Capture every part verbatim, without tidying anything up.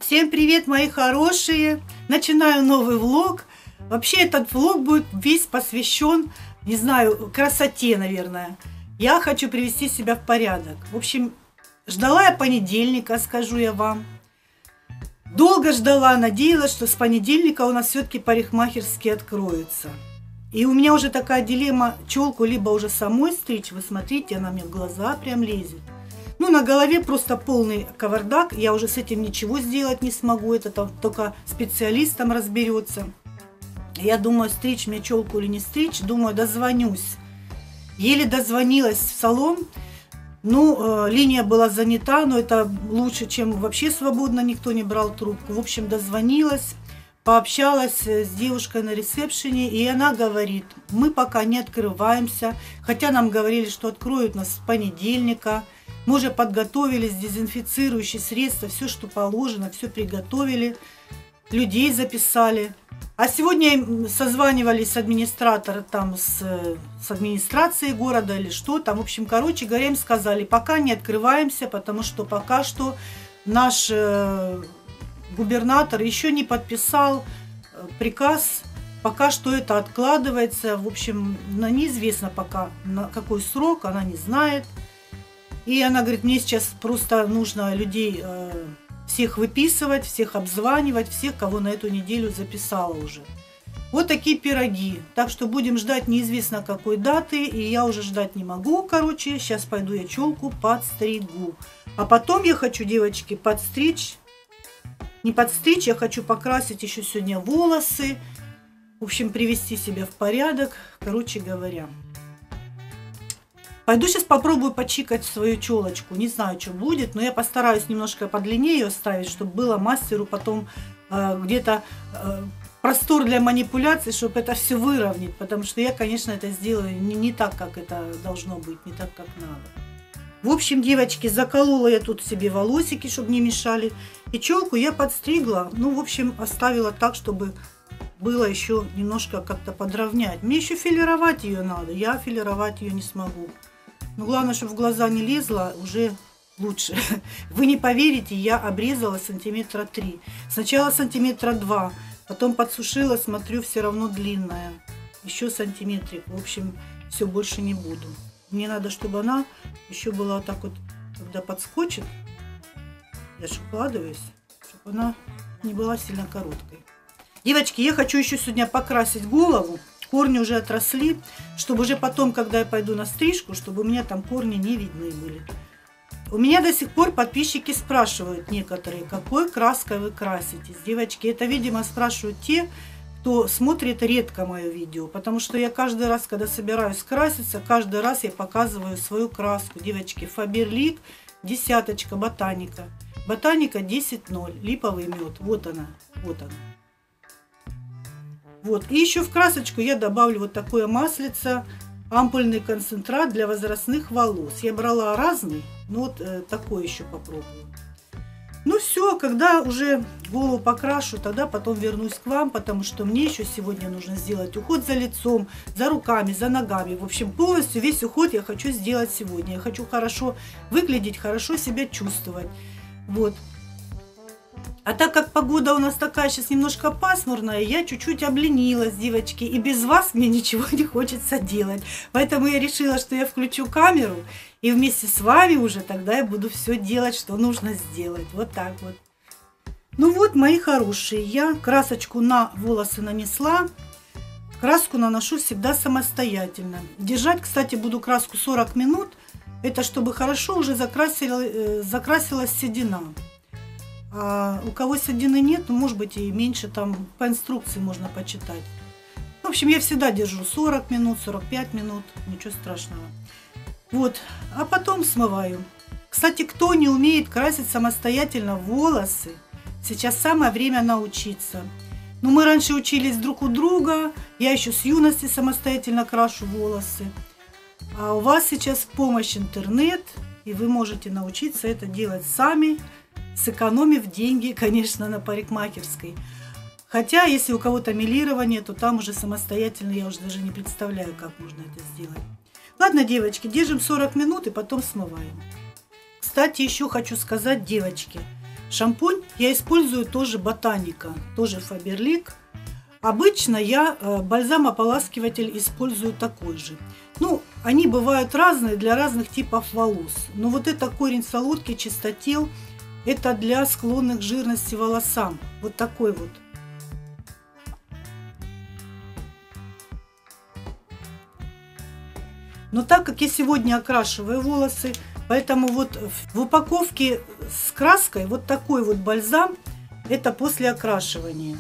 Всем привет, мои хорошие! Начинаю новый влог. Вообще этот влог будет весь посвящен, не знаю, красоте, наверное. Я хочу привести себя в порядок. В общем, ждала я понедельника, скажу я вам. Долго ждала, надеялась, что с понедельника у нас все-таки парикмахерские откроются. И у меня уже такая дилемма: челку либо уже самой стричь. Вы смотрите, она мне в глаза прям лезет. Ну, на голове просто полный кавардак. Я уже с этим ничего сделать не смогу. Это там только специалистом разберется. Я думаю, стричь мне челку или не стричь. Думаю, дозвонюсь. Еле дозвонилась в салон. Ну, э, линия была занята, но это лучше, чем вообще свободно никто не брал трубку. В общем, дозвонилась, пообщалась с девушкой на ресепшене, и она говорит: мы пока не открываемся, хотя нам говорили, что откроют нас с понедельника. Мы уже подготовились, дезинфицирующие средства, все, что положено, все приготовили, людей записали. А сегодня созванивались администраторы там с, с администрацией города или что там. В общем, короче говоря, им сказали: пока не открываемся, потому что пока что наш э, губернатор еще не подписал приказ. Пока что это откладывается. В общем, неизвестно пока на какой срок, она не знает. И она говорит: мне сейчас просто нужно людей э, всех выписывать, всех обзванивать, всех, кого на эту неделю записала уже. Вот такие пироги. Так что будем ждать неизвестно какой даты, и я уже ждать не могу. Короче, сейчас пойду я челку подстригу. А потом я хочу, девочки, подстричь. Не подстричь, я хочу покрасить еще сегодня волосы. В общем, привести себя в порядок, короче говоря. Пойду сейчас попробую почикать свою челочку. Не знаю, что будет, но я постараюсь немножко подлиннее ее ставить, чтобы было мастеру потом э, где-то э, простор для манипуляций, чтобы это все выровнять. Потому что я, конечно, это сделаю не, не так, как это должно быть, не так, как надо. В общем, девочки, заколола я тут себе волосики, чтобы не мешали. И челку я подстригла. Ну, в общем, оставила так, чтобы было еще немножко как-то подровнять. Мне еще филировать ее надо. Я филировать ее не смогу. Но главное, чтобы в глаза не лезла, уже лучше. Вы не поверите, я обрезала сантиметра три. Сначала сантиметра два, потом подсушила, смотрю, все равно длинная. Еще сантиметрик. В общем, все, больше не буду. Мне надо, чтобы она еще была вот так вот, когда подскочит, я же укладываюсь, чтобы она не была сильно короткой. Девочки, я хочу еще сегодня покрасить голову. Корни уже отросли, чтобы уже потом, когда я пойду на стрижку, чтобы у меня там корни не видны были. У меня до сих пор подписчики спрашивают некоторые, какой краской вы краситесь. Девочки, это, видимо, спрашивают те, кто смотрит редко мое видео. Потому что я каждый раз, когда собираюсь краситься, каждый раз я показываю свою краску. Девочки, Faberlic, десяточка, ботаника. Ботаника десять ноль, липовый мед. Вот она, вот она. Вот. И еще в красочку я добавлю вот такое маслице, ампульный концентрат для возрастных волос. Я брала разный, но вот э, такой еще попробую. Ну все, когда уже голову покрашу, тогда потом вернусь к вам, потому что мне еще сегодня нужно сделать уход за лицом, за руками, за ногами. В общем, полностью весь уход я хочу сделать сегодня. Я хочу хорошо выглядеть, хорошо себя чувствовать. Вот. А так как погода у нас такая сейчас немножко пасмурная, я чуть-чуть обленилась, девочки, и без вас мне ничего не хочется делать. Поэтому я решила, что я включу камеру, и вместе с вами уже тогда я буду все делать, что нужно сделать. Вот так вот. Ну вот, мои хорошие, я красочку на волосы нанесла. Краску наношу всегда самостоятельно. Держать, кстати, буду краску сорок минут. Это чтобы хорошо уже закрасила, закрасилась седина. А у кого седины нет, ну, может быть, и меньше, там по инструкции можно почитать. В общем, я всегда держу сорок минут, сорок пять минут, ничего страшного. Вот, а потом смываю. Кстати, кто не умеет красить самостоятельно волосы, сейчас самое время научиться. Но мы раньше учились друг у друга, я еще с юности самостоятельно крашу волосы. А у вас сейчас помощь интернет, и вы можете научиться это делать сами, сэкономив деньги, конечно, на парикмахерской. Хотя, если у кого-то мелирование, то там уже самостоятельно, я уже даже не представляю, как можно это сделать. Ладно, девочки, держим сорок минут и потом смываем. Кстати, еще хочу сказать, девочки, Шампунь я использую тоже Ботаника, тоже Faberlic. Обычно я бальзам-ополаскиватель использую такой же. Ну, они бывают разные для разных типов волос. Но вот это корень солодки, чистотел, это для склонных к жирности волосам. Вот такой вот. Но так как я сегодня окрашиваю волосы, поэтому вот в упаковке с краской вот такой вот бальзам, это после окрашивания.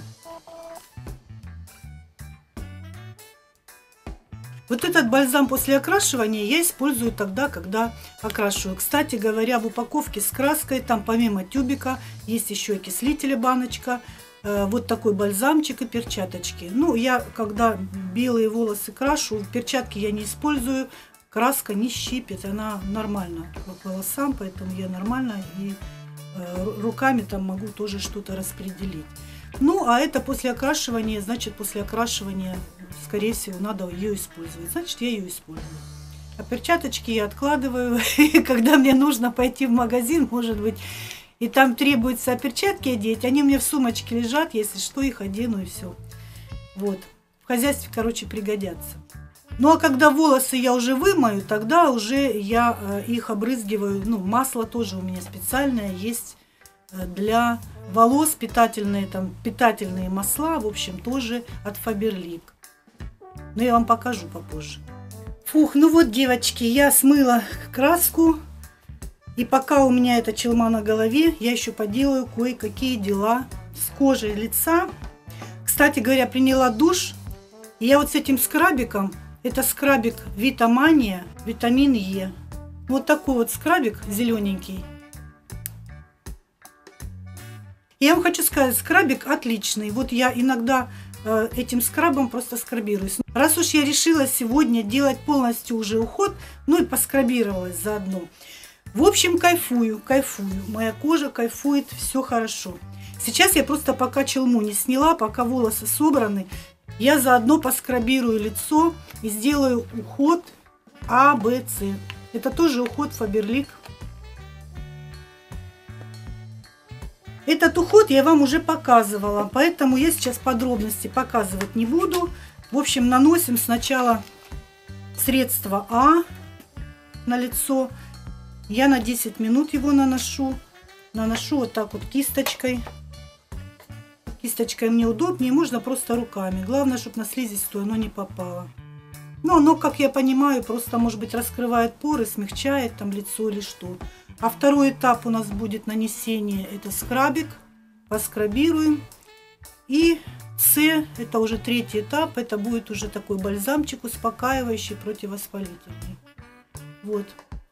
Вот этот бальзам после окрашивания я использую тогда, когда окрашиваю. Кстати говоря, в упаковке с краской, там помимо тюбика, есть еще окислителя баночка, э, вот такой бальзамчик и перчаточки. Ну, я, когда белые волосы крашу, перчатки я не использую, краска не щипет, она нормально к волосам, поэтому я нормально и э, руками там могу тоже что-то распределить. Ну, а это после окрашивания, значит, после окрашивания, скорее всего, надо ее использовать. Значит, я ее использую. А перчаточки я откладываю, когда мне нужно пойти в магазин, может быть, и там требуется перчатки одеть, они у меня в сумочке лежат, если что, их одену и все. Вот. В хозяйстве, короче, пригодятся. Ну, а когда волосы я уже вымою, тогда уже я их обрызгиваю. Ну, масло тоже у меня специальное есть для волос, питательные, там, питательные масла, в общем, тоже от Faberlic. Но я вам покажу попозже. Фух, ну вот, девочки, я смыла краску. И пока у меня эта челма на голове, я еще поделаю кое-какие дела с кожей лица. Кстати говоря, приняла душ. И я вот с этим скрабиком, это скрабик Витамания, витамин Е. Вот такой вот скрабик зелененький. Я вам хочу сказать, скрабик отличный. Вот я иногда э, этим скрабом просто скрабируюсь. Раз уж я решила сегодня делать полностью уже уход, ну и поскрабировалась заодно. В общем, кайфую, кайфую. Моя кожа кайфует, все хорошо. Сейчас я просто пока челму не сняла, пока волосы собраны, я заодно поскрабирую лицо и сделаю уход А, Б, С. Это тоже уход Faberlic. Этот уход я вам уже показывала, поэтому я сейчас подробности показывать не буду. В общем, наносим сначала средство А на лицо. Я на десять минут его наношу. Наношу вот так вот кисточкой. Кисточкой мне удобнее, можно просто руками. Главное, чтобы на слизистую оно не попало. Но оно, как я понимаю, просто, может быть, раскрывает поры, смягчает там лицо или что. А второй этап у нас будет нанесение, это скрабик, поскрабируем. И С, это уже третий этап, это будет уже такой бальзамчик успокаивающий, противовоспалительный. Вот.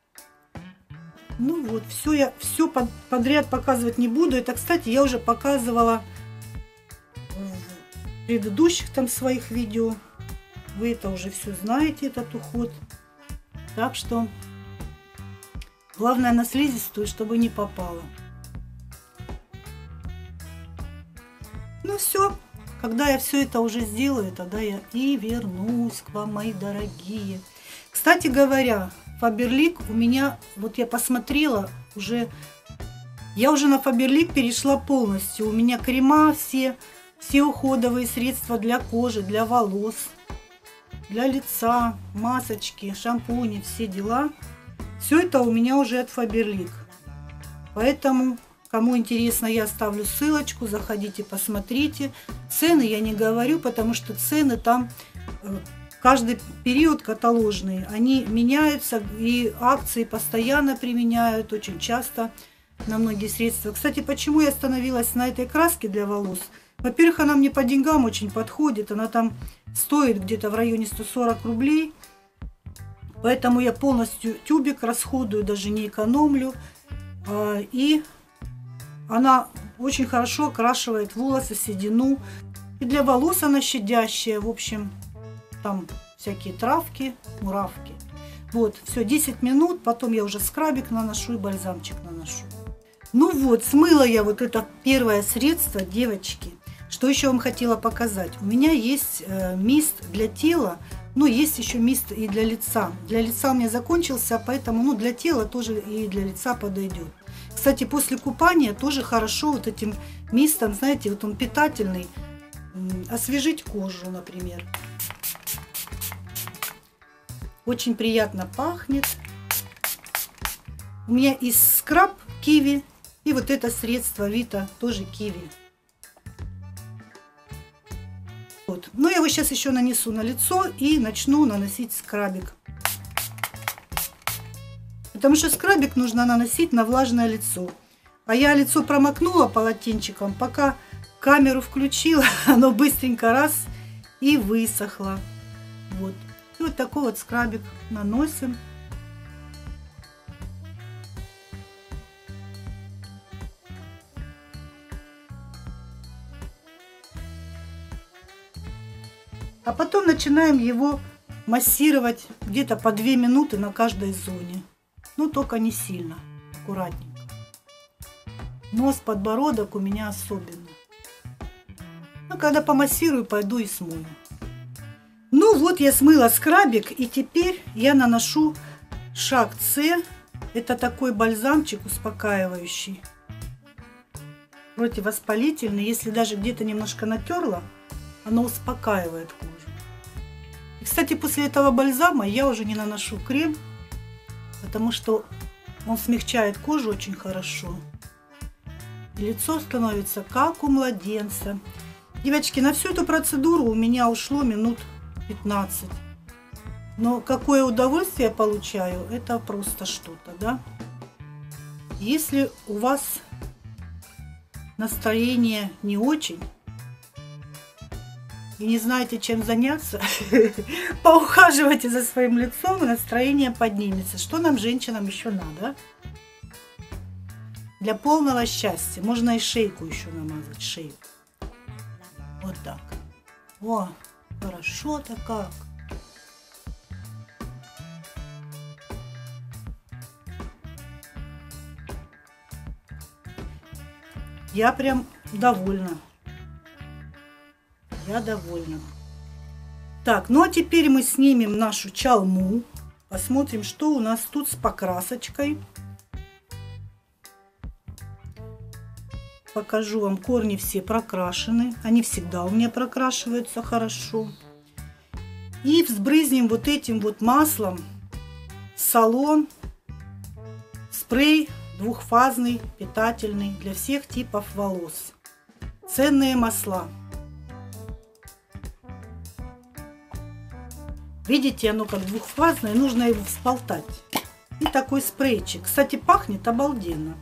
Ну вот, все я все подряд показывать не буду. Это, кстати, я уже показывала в предыдущих там своих видео. Вы это уже все знаете, этот уход. Так что главное на слизистую, чтобы не попало. Ну все, когда я все это уже сделаю, тогда я и вернусь к вам, мои дорогие. Кстати говоря, Faberlic у меня, вот я посмотрела, уже я уже на Faberlic перешла полностью. У меня крема все, все уходовые средства для кожи, для волос, для лица, масочки, шампуни, все дела. Все это у меня уже от Faberlic. Поэтому, кому интересно, я оставлю ссылочку, заходите, посмотрите. Цены я не говорю, потому что цены там каждый период каталожные. Они меняются, и акции постоянно применяют, очень часто на многие средства. Кстати, почему я остановилась на этой краске для волос? Во-первых, она мне по деньгам очень подходит. Она там стоит где-то в районе ста сорока рублей. Поэтому я полностью тюбик расходую, даже не экономлю. И она очень хорошо окрашивает волосы, седину. И для волос она щадящая. В общем, там всякие травки, муравки. Вот, все, десять минут. Потом я уже скрабик наношу и бальзамчик наношу. Ну вот, смыла я вот это первое средство, девочки. Что еще вам хотела показать? У меня есть э, мист для тела. Ну, есть еще мист и для лица. Для лица у меня закончился, поэтому, ну, для тела тоже и для лица подойдет. Кстати, после купания тоже хорошо вот этим мистом, знаете, вот он питательный, освежить кожу, например. Очень приятно пахнет. У меня и скраб киви, и вот это средство Вита тоже киви. Вот. Но я его сейчас еще нанесу на лицо и начну наносить скрабик. Потому что скрабик нужно наносить на влажное лицо. А я лицо промокнула полотенчиком, пока камеру включила, оно быстренько раз и высохло. Вот. И вот такой вот скрабик наносим. А потом начинаем его массировать где-то по две минуты на каждой зоне. Но только не сильно, аккуратненько. Нос, подбородок у меня особенно. А когда помассирую, пойду и смою. Ну вот я смыла скрабик, и теперь я наношу шаг С. Это такой бальзамчик успокаивающий, противовоспалительный. Если даже где-то немножко натерла, оно успокаивает кожу. И, кстати, после этого бальзама я уже не наношу крем, потому что он смягчает кожу очень хорошо. И лицо становится как у младенца. Девочки, на всю эту процедуру у меня ушло минут пятнадцать. Но какое удовольствие я получаю, это просто что-то, да? Если у вас настроение не очень и не знаете, чем заняться, поухаживайте за своим лицом, и настроение поднимется. Что нам, женщинам, еще надо? Для полного счастья можно и шейку еще намазать, шейку. Вот так. О, хорошо-то как. Я прям довольна. Я довольна. Так, ну а теперь мы снимем нашу чалму. Посмотрим, что у нас тут с покрасочкой. Покажу вам, корни все прокрашены. Они всегда у меня прокрашиваются хорошо. И взбрызнем вот этим вот маслом салон спрей двухфазный, питательный для всех типов волос. Ценные масла. Видите, оно как двухфазное, нужно его всполтать. И такой спрейчик. Кстати, пахнет обалденно.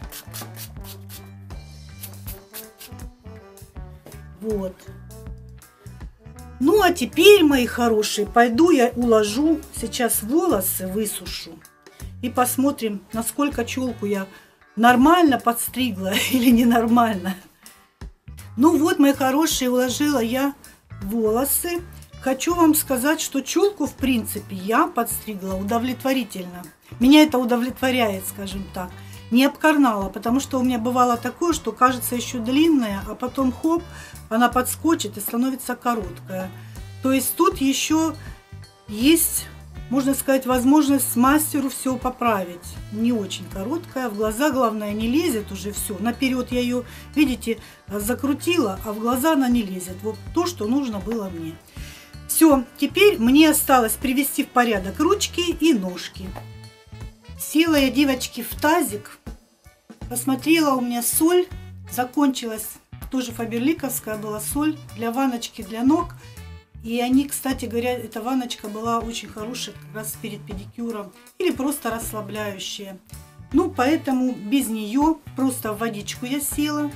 Вот. Ну, а теперь, мои хорошие, пойду я уложу сейчас волосы, высушу. И посмотрим, насколько челку я нормально подстригла или ненормально. Ну вот, мои хорошие, уложила я волосы. Хочу вам сказать, что челку, в принципе, я подстригла удовлетворительно. Меня это удовлетворяет, скажем так. Не обкорнала, потому что у меня бывало такое, что кажется еще длинная, а потом хоп, она подскочит и становится короткая. То есть тут еще есть, можно сказать, возможность мастеру все поправить. Не очень короткая, в глаза, главное, не лезет уже все. Наперед я ее, видите, закрутила, а в глаза она не лезет. Вот то, что нужно было мне. Все, теперь мне осталось привести в порядок ручки и ножки. Села я, девочки, в тазик. Посмотрела, у меня соль закончилась. Тоже фаберликовская была соль для ванночки для ног. И они, кстати говоря, эта ванночка была очень хорошая как раз перед педикюром. Или просто расслабляющая. Ну, поэтому без нее просто в водичку я села.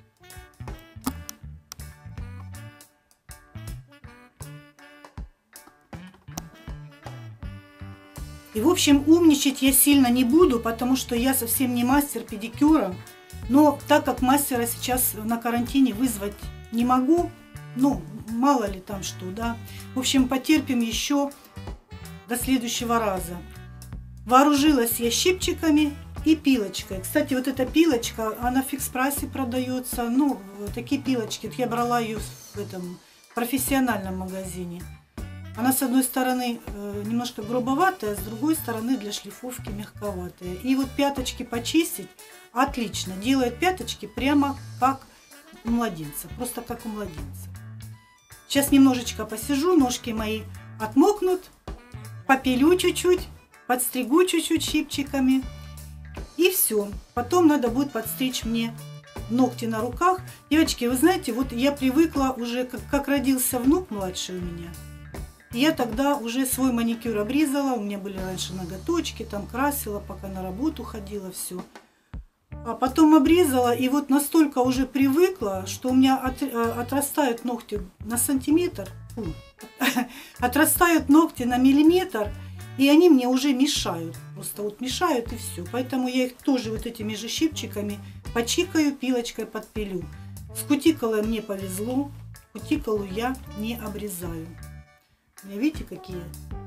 И, в общем, умничать я сильно не буду, потому что я совсем не мастер педикюра. Но так как мастера сейчас на карантине вызвать не могу, ну, мало ли там что, да. В общем, потерпим еще до следующего раза. Вооружилась я щипчиками и пилочкой. Кстати, вот эта пилочка, она в фикс-прайсе продается. Ну, такие пилочки. Я брала ее в этом профессиональном магазине. Она с одной стороны немножко грубоватая, с другой стороны для шлифовки мягковатая. И вот пяточки почистить отлично. Делает пяточки прямо как у младенца. Просто как у младенца. Сейчас немножечко посижу, ножки мои отмокнут. Попилю чуть-чуть, подстригу чуть-чуть щипчиками. И все. Потом надо будет подстричь мне ногти на руках. Девочки, вы знаете, вот я привыкла уже, как, как родился внук младший у меня. Я тогда уже свой маникюр обрезала. У меня были раньше ноготочки, там красила, пока на работу ходила, все. А потом обрезала, и вот настолько уже привыкла, что у меня от, отрастают ногти на сантиметр. Фу, отрастают ногти на миллиметр. И они мне уже мешают. Просто вот мешают и все. Поэтому я их тоже вот этими же щипчиками почикаю, пилочкой подпилю. С кутикулой мне повезло. Кутикулу я не обрезаю. У меня видите какие?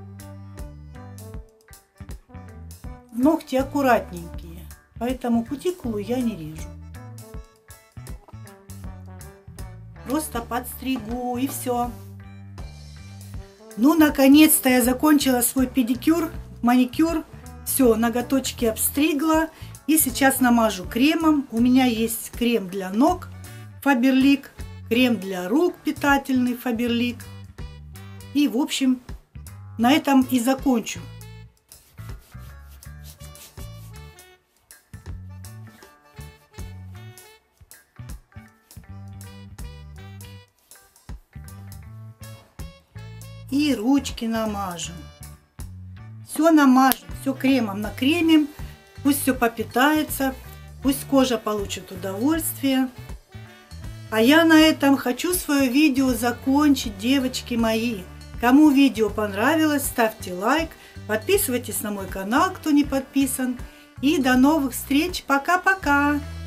Ногти аккуратненькие. Поэтому кутикулу я не режу. Просто подстригу и все. Ну, наконец-то я закончила свой педикюр, маникюр. Все, ноготочки обстригла. И сейчас намажу кремом. У меня есть крем для ног Faberlic, крем для рук питательный Faberlic. И, в общем, на этом и закончу. И ручки намажем. Все намажем, все кремом накремим. Пусть все попитается, пусть кожа получит удовольствие. А я на этом хочу свое видео закончить, девочки мои. Кому видео понравилось, ставьте лайк, подписывайтесь на мой канал, кто не подписан. И до новых встреч, пока-пока!